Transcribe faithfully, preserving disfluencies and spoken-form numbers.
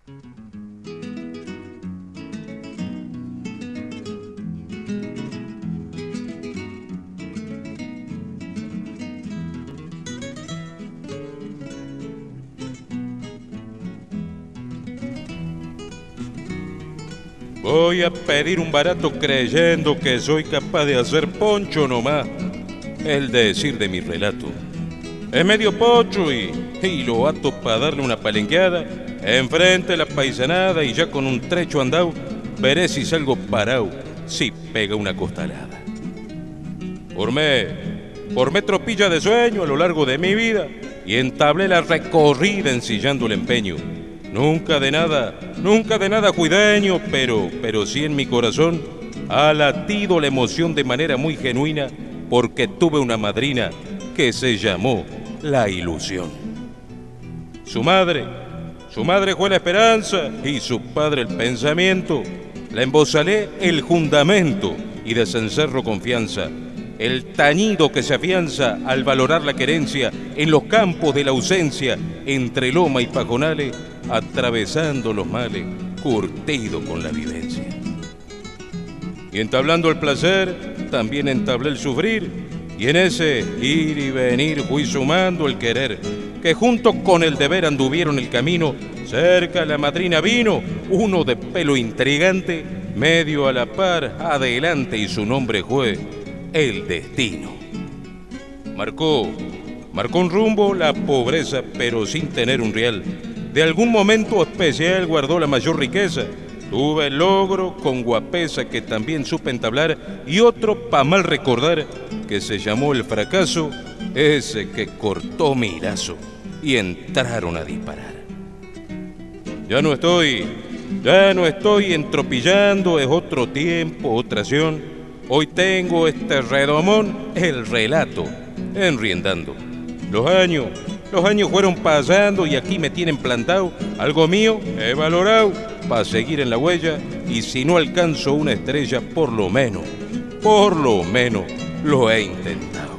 Voy a pedir un barato creyendo que soy capaz de hacer poncho nomás. El decir de mi relato. Es medio pocho y, y lo ato para darle una palenqueada. Enfrente la paisanada y ya con un trecho andado, veré si salgo parado, si pega una costalada. Formé, formé tropilla de sueño a lo largo de mi vida y entablé la recorrida ensillando el empeño. Nunca de nada, nunca de nada cuideño, pero, pero sí en mi corazón ha latido la emoción de manera muy genuina porque tuve una madrina que se llamó la ilusión. Su madre, su madre fue la esperanza y su padre el pensamiento. La embozalé el fundamento y de cencerro confianza, el tañido que se afianza al valorar la querencia en los campos de la ausencia, entre loma y pajonales, atravesando los males, curtido con la vivencia. Y entablando el placer, también entablé el sufrir, y en ese ir y venir fui sumando el querer, que junto con el deber anduvieron el camino. Cerca la madrina vino, uno de pelo intrigante, medio a la par, adelante, y su nombre fue el destino. Marcó, marcó un rumbo la pobreza, pero sin tener un real. De algún momento especial guardó la mayor riqueza. Tuve el logro con guapesa que también supe entablar, y otro pa' mal recordar que se llamó el fracaso, ese que cortó mi lazo y entraron a disparar. Ya no estoy, ya no estoy entropillando, es otro tiempo, otra acción. Hoy tengo este redomón, el relato, enriendando. Los años, los años fueron pasando y aquí me tienen plantado. Algo mío he valorado para seguir en la huella, y si no alcanzo una estrella, por lo menos, por lo menos lo he intentado.